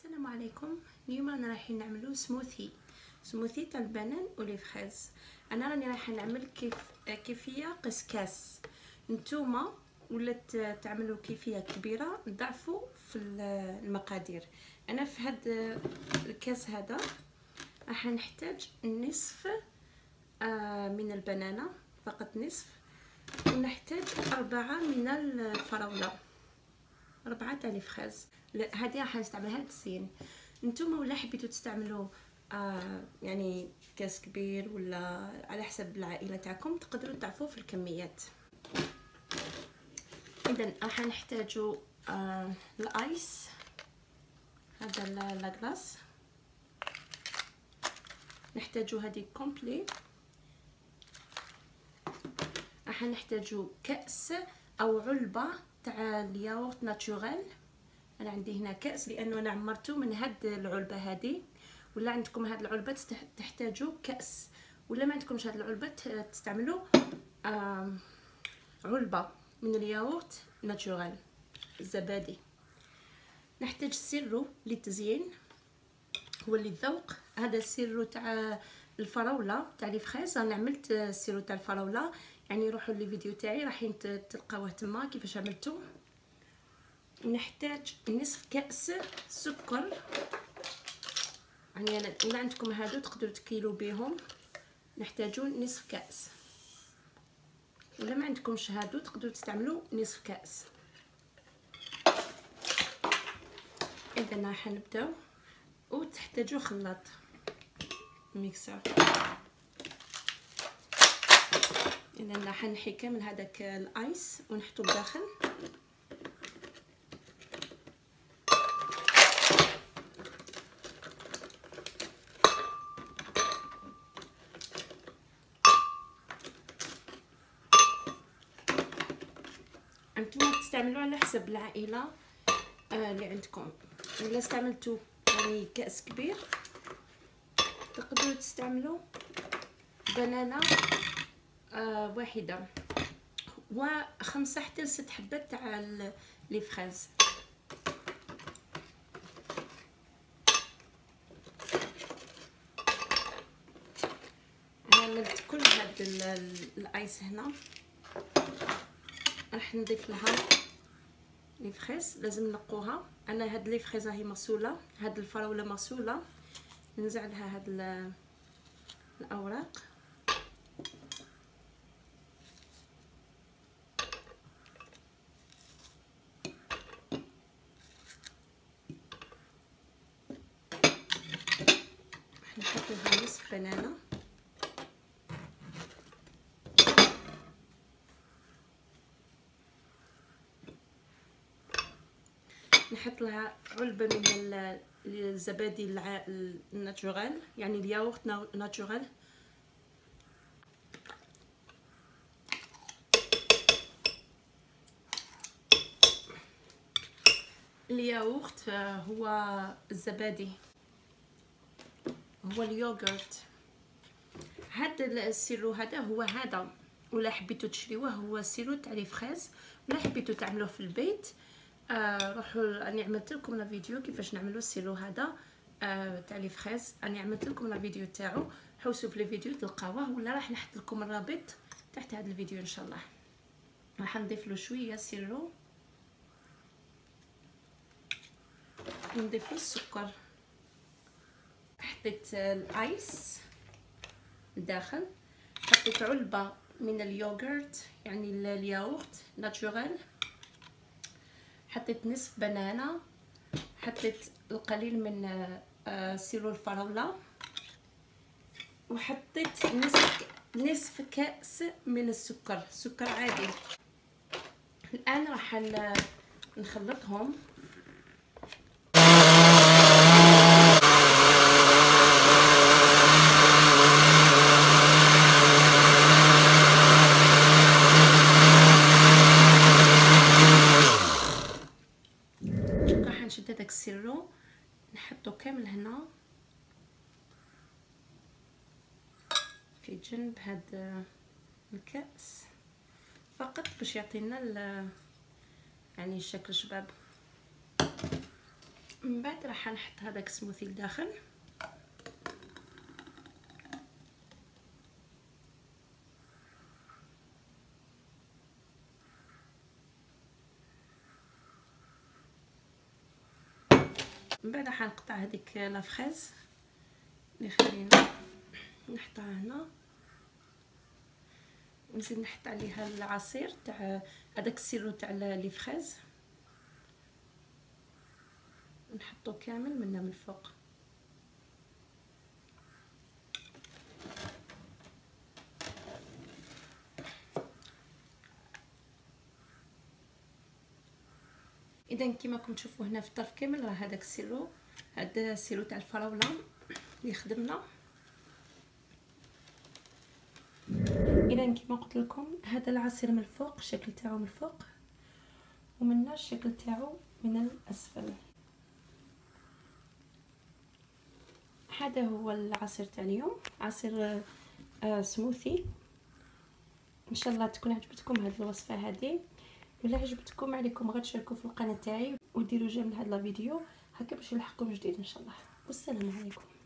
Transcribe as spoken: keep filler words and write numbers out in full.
السلام عليكم. اليوم رانا رايحين نعملو سموثي سموثي تاع البنان ولي فريز. انا راني رايحه نعمل كيف كيفيه قسكاس. نتوما ولا تعملوا كيفيه كبيره ضعفوا في المقادير. انا في هذا الكاس هذا راح نحتاج نصف من البنانه، فقط نصف، ونحتاج أربعة من الفراوله، أربعة تاع لي فريز. هذه راح نستعملها للتزيين. نتوما ولا حبيتوا تستعملوا آه يعني كاس كبير ولا على حسب العائله تاعكم تقدروا تضعفوا في الكميات. اذا راح نحتاجوا آه الايس، هذا لاغلاس، نحتاجوا هذه كومبلي، راح نحتاجوا كاس او علبه تاع الياغورت ناتوريل. انا عندي هنا كاس لانه انا عمرته من هاد العلبه هذه، ولا عندكم هاد العلبه تحتاجوا كاس، ولا ما عندكمش هاد العلبه تستعملوا آه علبه من الياغورت ناتوريل الزبادي. نحتاج سيرو للتزيين، هو اللي الذوق. هذا السيرو تاع الفراوله تاع لي فريز، انا عملت السيرو تاع الفراوله، يعني روحوا للفيديو تاعي راح تلقاوه تما كيفاش عملته. نحتاج نصف كأس سكر، يعني ولا عندكم هادو تقدروا تكيلوا بهم، نحتاجوا نصف كأس، ولا ما عندكمش هادو تقدروا تستعملوا نصف كأس. اذا راح نبداو، وتحتاجوا خلاط ميكسر. اذا راح نحي كامل هذاك الايس ونحطو بداخل. انتم تستعملوا على حسب العائله آه اللي عندكم. ولا استعملتوا يعني كاس كبير تقدروا تستعملوا بنانه آه واحده وخمسه حتى لست حبات تاع لي فريز. انا عملت كل هاد الايس هنا. راح نضيف لها لي فريز، لازم نقوها. انا هاد لي فريز راهي مغسوله، هاد الفراوله مغسوله، ننزع لها هاد الاوراق. نحط لها نصف بنانه، نحط لها علبه من الزبادي الناتوريل، يعني الياغورت ناتوريل. الياغورت هو الزبادي، هو اليوغورت. هذا السيرو هذا هو هذا، ولا حبيتوا تشريوه هو سيرو تاع لي فريز، ولا حبيتوا تعملوه في البيت آه روحوا. راني عملت لكم لا فيديو كيفاش نعملوا السيرو هذا آه تاع لي فريز، راني عملت لكم لا فيديو تاعو، حوسوا في لي فيديو تلقاوه، ولا راح نحط لكم الرابط تحت هذا الفيديو ان شاء الله. راح نضيف له شويه سيرو، نضيف له السكر، حطيت الايس داخل، حطيت علبه من اليوغورت يعني الياغورت ناتوريل، حطيت نصف بنانه، حطيت القليل من سيرو الفراوله، وحطيت نصف نصف كاس من السكر، سكر عادي. الان راح نخلطهم. نشد هذاك السيرو نحطو كامل هنا في جنب هذا الكأس، فقط باش يعطينا يعني الشكل شباب. من بعد راح نحط هذاك السموثي لداخل. من بعد راح نقطع هذيك لا فريز اللي خلينا نحطها هنا، ونزيد نحط عليها العصير تاع هذاك السيرو تاع لي فريز، نحطو كامل منه من الفوق. اذا كيما راكم تشوفوا هنا في الطرف كامل راه هذاك السيرو، هذا السيرو تاع الفراوله اللي خدمنا. اذا كيما قلت لكم هذا العصير من الفوق الشكل تاعو من الفوق، ومنه الشكل تاعو من الاسفل. هذا هو العصير تاع اليوم، عصير آه سموثي. ان شاء الله تكون عجبتكم هذه الوصفه هذه، ولا عجبتكم عليكم غير تشاركوا في القناه تاعي وديروا جيم لهذا الفيديو هكا باش يلحقكم جديد ان شاء الله. والسلام عليكم.